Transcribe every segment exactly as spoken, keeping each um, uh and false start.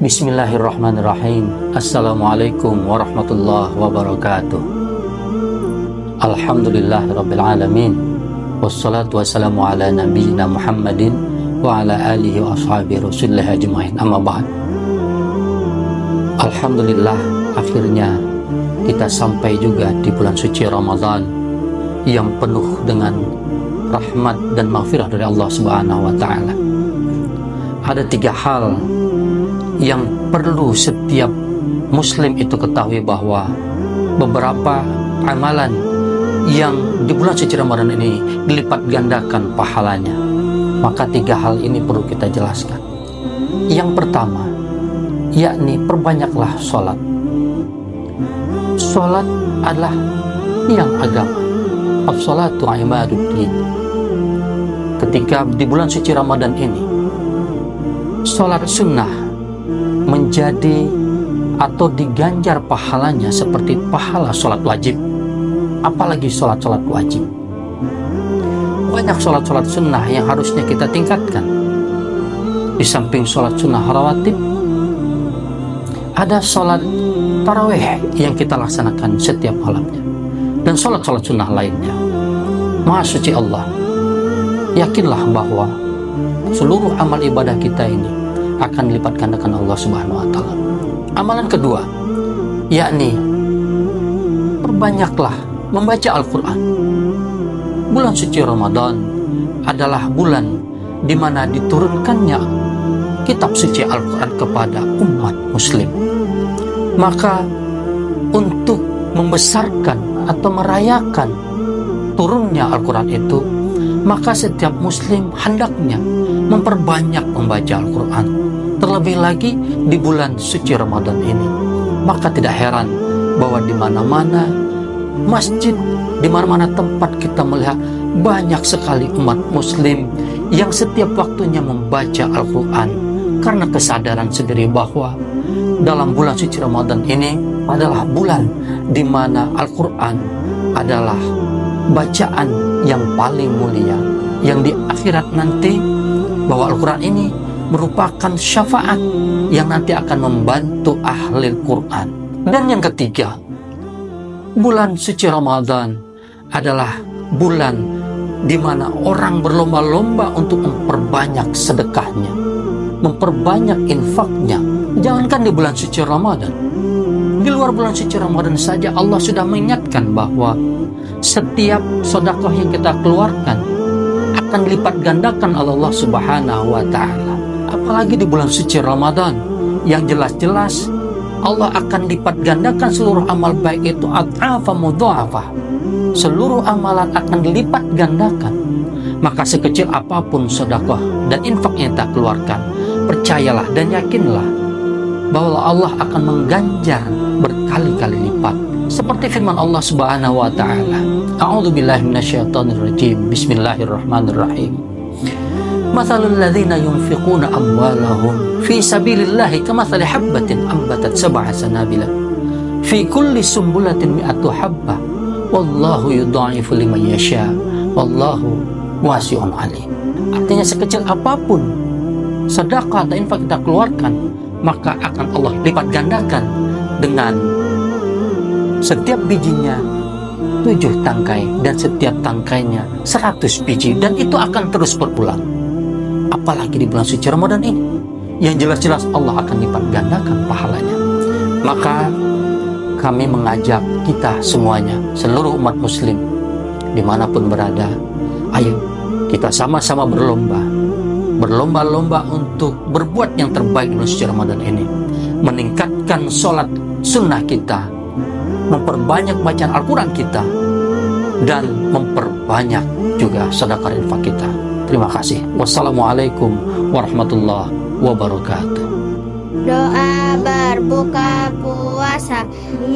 Bismillahirrahmanirrahim. Assalamualaikum warahmatullahi wabarakatuh. Alhamdulillahirabbil alamin. Wassalatu wassalamu ala nabiyyina Muhammadin wa ala alihi wa ashabihi rasulillah ajmain. Amma ba'd. Alhamdulillah, akhirnya kita sampai juga di bulan suci Ramadan yang penuh dengan rahmat dan maghfirah dari Allah Subhanahu wa taala. Ada tiga hal yang perlu setiap muslim itu ketahui, bahwa beberapa amalan yang di bulan suci Ramadan ini dilipat gandakan pahalanya. Maka tiga hal ini perlu kita jelaskan. Yang pertama, yakni perbanyaklah sholat. Sholat adalah yang agama. As-sholatu imaduddin. Ketika di bulan suci Ramadan ini, sholat sunnah menjadi atau diganjar pahalanya seperti pahala sholat wajib, apalagi sholat-sholat wajib. Banyak sholat-sholat sunnah yang harusnya kita tingkatkan. Di samping sholat sunnah rawatib, ada sholat tarawih yang kita laksanakan setiap malamnya, dan sholat-sholat sunnah lainnya. Maha suci Allah, yakinlah bahwa seluruh amal ibadah kita ini akan dilipat gandakan Allah Subhanahu wa taala. Amalan kedua, yakni perbanyaklah membaca Al-Qur'an. Bulan suci Ramadan adalah bulan di mana diturunkannya kitab suci Al-Qur'an kepada umat muslim. Maka untuk membesarkan atau merayakan turunnya Al-Qur'an itu, maka setiap muslim hendaknya memperbanyak membaca Al-Qur'an. Terlebih lagi di bulan suci Ramadan ini. Maka tidak heran bahwa di mana-mana masjid, di mana-mana tempat kita melihat banyak sekali umat muslim yang setiap waktunya membaca Al-Qur'an, karena kesadaran sendiri bahwa dalam bulan suci Ramadan ini adalah bulan di mana Al-Qur'an adalah bacaan yang paling mulia, yang di akhirat nanti bahwa Al-Quran ini merupakan syafaat yang nanti akan membantu ahli Al-Quran. Dan yang ketiga, bulan suci Ramadan adalah bulan di mana orang berlomba-lomba untuk memperbanyak sedekahnya, memperbanyak infaknya. Jangankan di bulan suci Ramadan, di luar bulan suci Ramadan saja Allah sudah mengingatkan bahwa setiap sedekah yang kita keluarkan akan dilipat gandakan oleh Allah Subhanahu wa taala. Apalagi di bulan suci Ramadan yang jelas-jelas Allah akan lipat gandakan seluruh amal baik itu ad'afa mudha'afah. Seluruh amalan akan dilipat gandakan. Maka sekecil apapun sedekah dan infak yang kita keluarkan, percayalah dan yakinlah bahwa Allah akan mengganjar berkali-kali lipat. Seperti firman Allah Subhanahu wa taala, A'udzubillahi minasyaitonir rajim. Bismillahirrahmanirrahim. Mathalul ladzina yunfiquna amwalahum fi sabilillahi kamathali habbatin ambatat sab'a sanabila fi kulli sumbulatin mi'atu habbah wallahu yudha'ifu liman yasha wallahu wasi'un alim. Artinya sekecil apapun sedekah atau infak kita keluarkan, maka akan Allah lipat gandakan dengan setiap bijinya tujuh tangkai dan setiap tangkainya seratus biji, dan itu akan terus berulang. Apalagi di bulan suci Ramadan ini yang jelas-jelas Allah akan lipat gandakan pahalanya. Maka kami mengajak kita semuanya, seluruh umat muslim dimanapun berada, ayo kita sama-sama berlomba berlomba-lomba untuk berbuat yang terbaik di bulan suci Ramadan ini, meningkatkan sholat sunnah kita, memperbanyak bacaan Al-Quran kita, dan memperbanyak juga sedekah infak kita. Terima kasih. Wassalamualaikum warahmatullahi wabarakatuh. Doa berbuka puasa.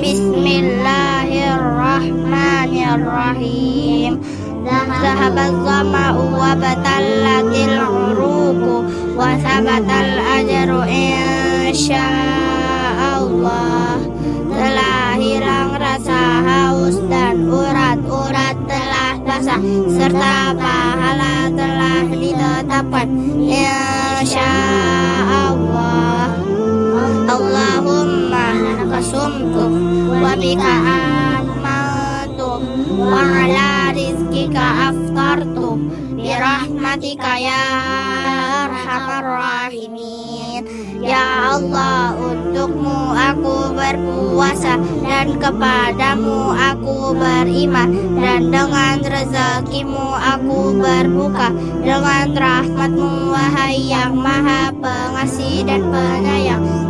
Bismillahirrahmanirrahim. Zahabat zama'u wa batallatil uruku wa sabatal ajru insyaallah. Telah hilang rasa haus dan urat-urat telah basah, serta pahala telah ditetapkan insyaallah. Allahumma laka sumtu wa bika amantu wa ala rizkika aftartu birahmatika ya arhamar rahimin. Ya Allah, untukmu aku berpuasa dan kepadamu aku beriman, dan dengan rezekimu aku berbuka dengan rahmatmu wahai yang maha pengasih dan penyayang.